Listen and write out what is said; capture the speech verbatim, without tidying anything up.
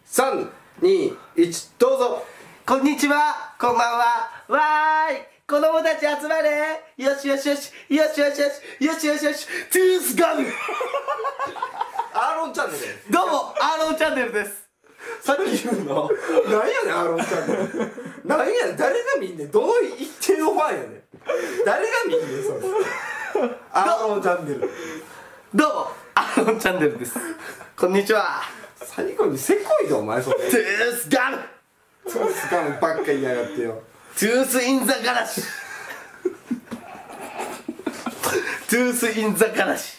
さん、に、いち、どうぞ。 こんにちは、こんばんは。わーい、子供たち集まれ。よしよしよし、よしよしよし、よしよしよし、トゥースガム。 アーロンチャンネルです。 どうも、アーロンチャンネルです。 さっき言うのなんやねん、アーロンチャンネル。なんやねん、誰が見んねん。どの一定のファンやねん。誰が見んねん、それ。アーロンチャンネル。 どうも、アーロンチャンネルです。こんにちは。 最後にせこいぞ、お前それ。 トゥースガム。 トゥースガムばっか言いやがってよ。 トゥースインザガラシ。トゥースインザガラシ。